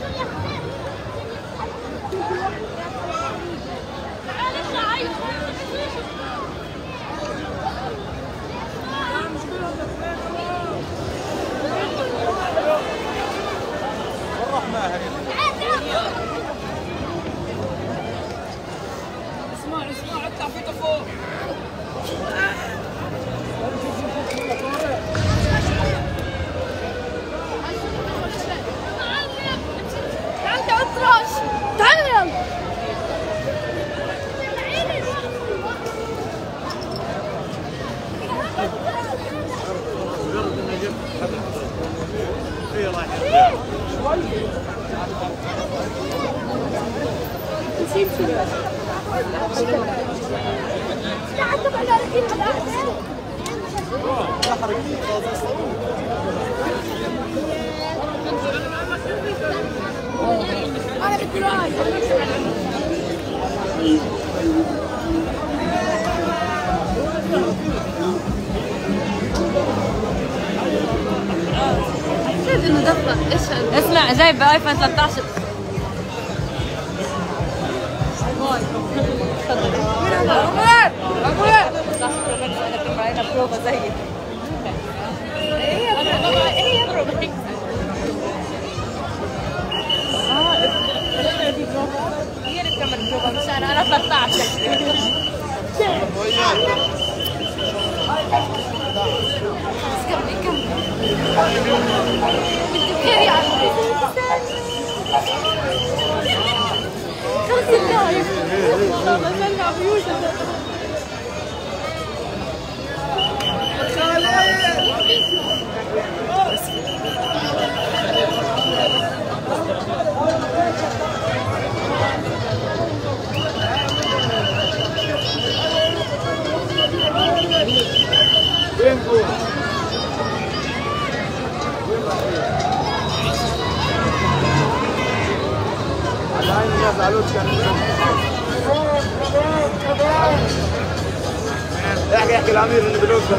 اسمع اطلع فوق فوق. تعال اطرش تعال يلا. أنا بتراي. إنه دفع إيش اسمع جايب بآيفون 13. باي تفضل. عمر عمر 13 برو ماكس أنا كنت معانا بروفا زيك. إيه برو ماكس. هي اللي بتعمل بروفا مش أنا 13. كمل بدي بخير يا عمي. خلص اللايف والله بسمع بيوسف. احكي الامير اللي بلوزه.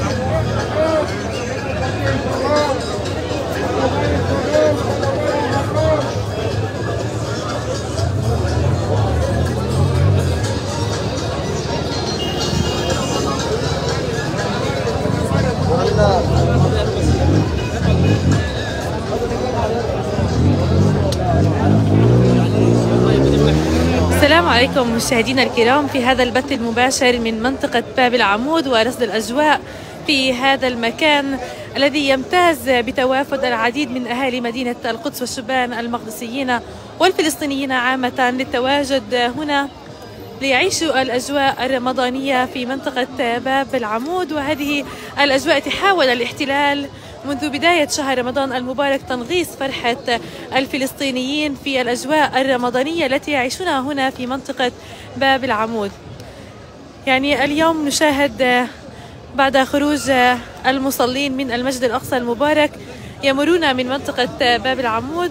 السلام عليكم مشاهدينا الكرام في هذا البث المباشر من منطقة باب العمود ورصد الأجواء في هذا المكان الذي يمتاز بتوافد العديد من أهالي مدينة القدس والشبان المقدسيين والفلسطينيين عامة للتواجد هنا ليعيشوا الأجواء الرمضانية في منطقة باب العمود. وهذه الأجواء تحاول الاحتلال منذ بداية شهر رمضان المبارك تنغيص فرحة الفلسطينيين في الأجواء الرمضانية التي يعيشونها هنا في منطقة باب العمود. يعني اليوم نشاهد بعد خروج المصلين من المسجد الأقصى المبارك يمرون من منطقة باب العمود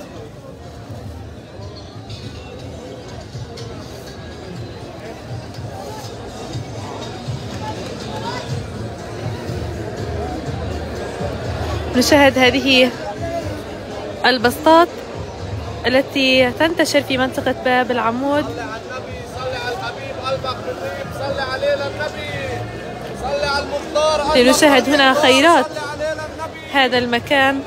نشاهد هذه البسطات التي تنتشر في منطقة باب العمود. صلي على الحبيب قلبك نظيف. صلي علينا النبي. صلي على المختار. لنشاهد هنا خيرات هذا المكان.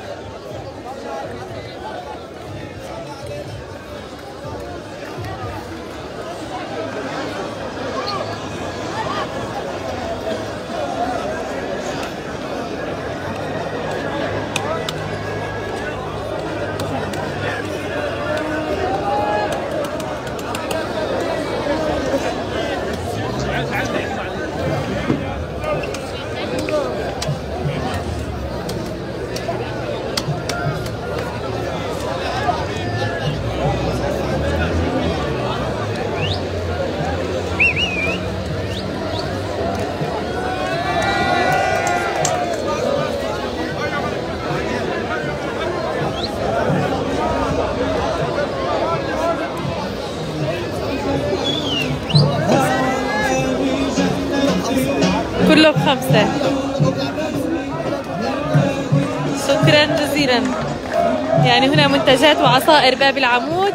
كله ب5. شكرا جزيلا. يعني هنا منتجات وعصائر باب العمود.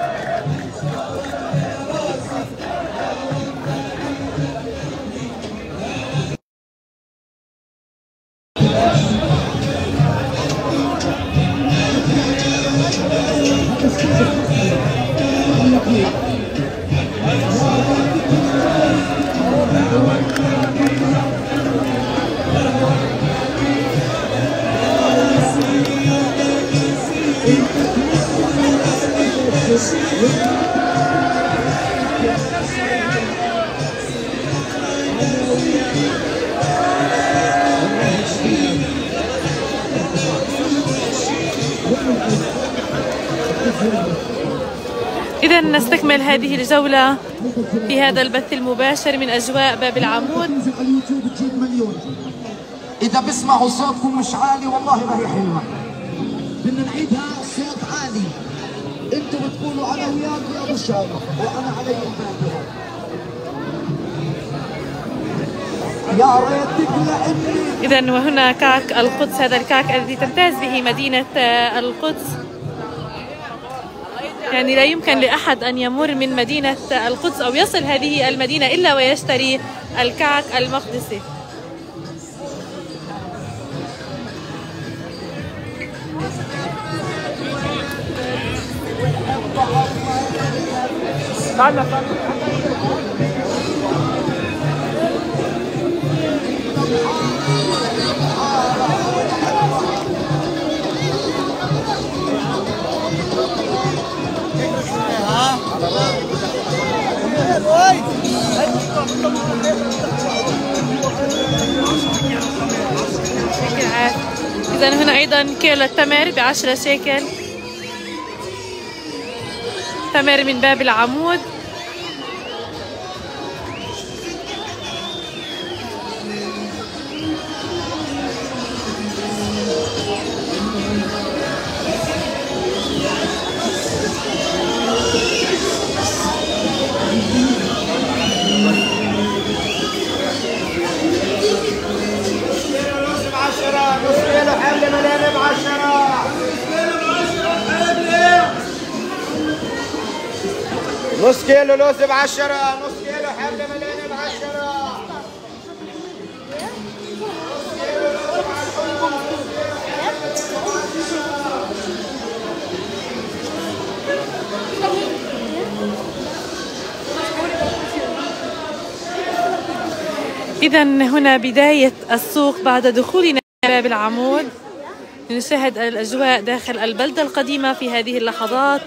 إذا نستكمل هذه الجولة في هذا البث المباشر من أجواء باب العمود. إذا بسمعوا صوتكم مش عالي والله ما هي حلوة. بدنا نعيدها صوت عالي. أنتم بتقولوا أنا وياك يا أبو شامة وأنا علي الباب. يا ريتك لأني. إذا وهنا كعك القدس، هذا الكعك الذي تمتاز به مدينة القدس. يعني لا يمكن لأحد أن يمر من مدينة القدس أو يصل هذه المدينة إلا ويشتري الكعك المقدسي. إذا هنا أيضا كيلو التمر ب10 شيكل، تمر من باب العمود. نص كيلو لوز ب10، نص كيلو حبة مليانة ب10. إذا هنا بداية السوق بعد دخولنا باب العمود. نشاهد الأجواء داخل البلدة القديمة في هذه اللحظات.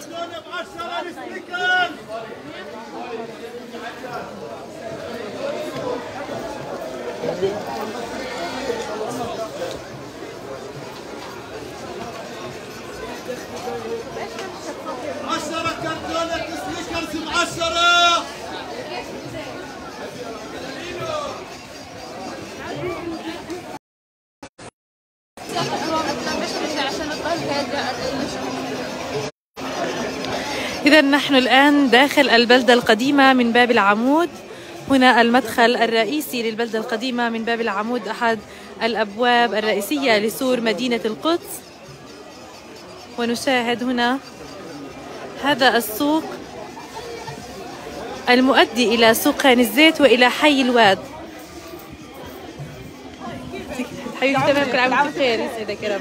إذا نحن الآن داخل البلدة القديمة من باب العمود. هنا المدخل الرئيسي للبلدة القديمة من باب العمود، أحد الأبواب الرئيسية لسور مدينة القدس. ونشاهد هنا هذا السوق المؤدي إلى سوق خان الزيت وإلى حي الواد. حبيبي تمام، كل عام وانت بخير، يسعدك يا رب.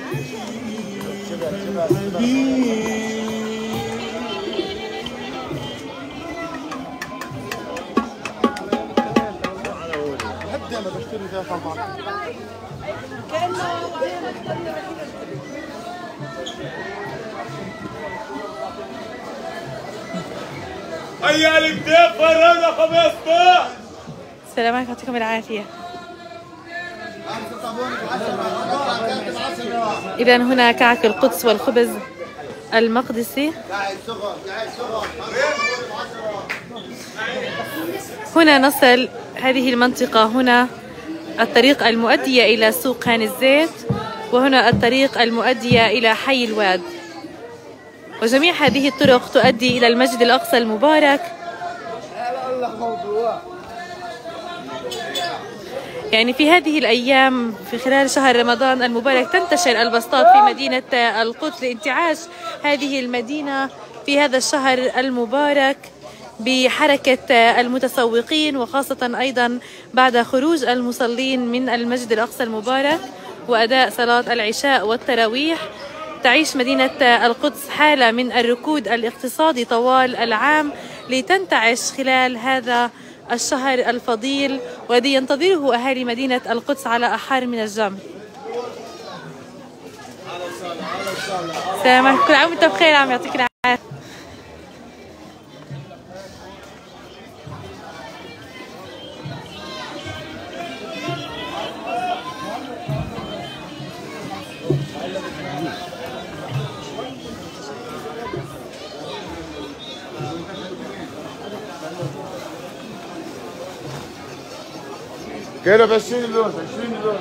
هيا الكتاب فرانا 15. السلام عليكم، يعطيكم العافية. إذا هنا كعك القدس والخبز المقدسي. هنا نصل هذه المنطقة، هنا الطريق المؤدية إلى سوق خان الزيت، وهنا الطريق المؤدية إلى حي الواد، وجميع هذه الطرق تؤدي إلى المسجد الأقصى المبارك. يعني في هذه الأيام في خلال شهر رمضان المبارك تنتشر البسطات في مدينة القدس لانتعاش هذه المدينة في هذا الشهر المبارك بحركة المتسوقين، وخاصة أيضا بعد خروج المصلين من المسجد الأقصى المبارك وأداء صلاة العشاء والتراويح. تعيش مدينة القدس حالة من الركود الاقتصادي طوال العام لتنتعش خلال هذا الشهر الفضيل والذي ينتظره أهالي مدينة القدس على أحر من الجمر. السلام عليكم، كل عام وانت بخير، عم يعطيك العافية. كده ب 20 لون 20 لون.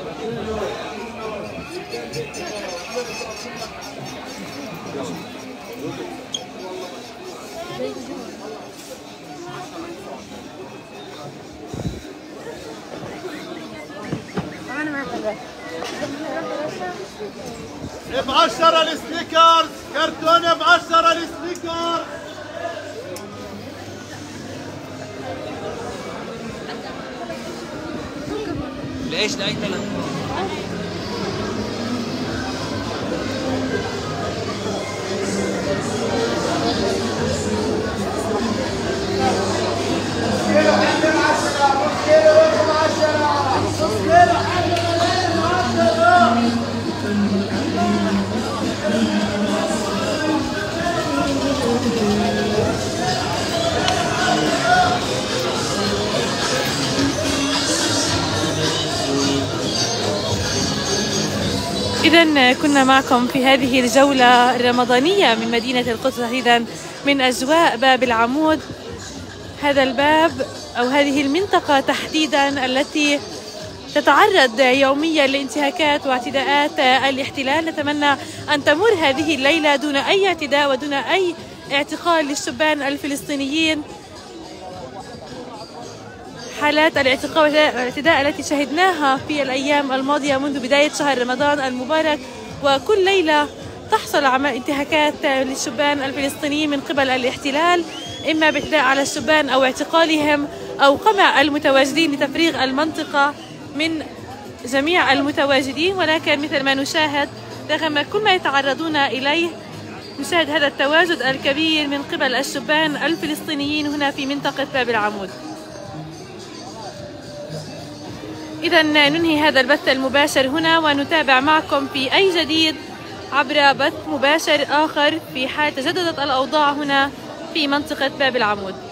ب10 السنيكرز، كرتونه ب10 السنيكرز. ليش لا يطلع؟ إذا كنا معكم في هذه الجولة الرمضانية من مدينة القدس، تحديدا من أجواء باب العمود. هذا الباب أو هذه المنطقة تحديدا التي تتعرض يوميا لانتهاكات واعتداءات الاحتلال. نتمنى أن تمر هذه الليلة دون أي اعتداء ودون أي اعتقال للشبان الفلسطينيين. حالات الاعتقال والاعتداء التي شهدناها في الأيام الماضية منذ بداية شهر رمضان المبارك، وكل ليلة تحصل انتهاكات للشبان الفلسطينيين من قبل الاحتلال، إما باعتداء على الشبان أو اعتقالهم أو قمع المتواجدين لتفريغ المنطقة من جميع المتواجدين. ولكن مثل ما نشاهد رغم كل ما يتعرضون إليه نشاهد هذا التواجد الكبير من قبل الشبان الفلسطينيين هنا في منطقة باب العمود. إذا ننهي هذا البث المباشر هنا ونتابع معكم في أي جديد عبر بث مباشر آخر في حال تجددت الأوضاع هنا في منطقة باب العمود.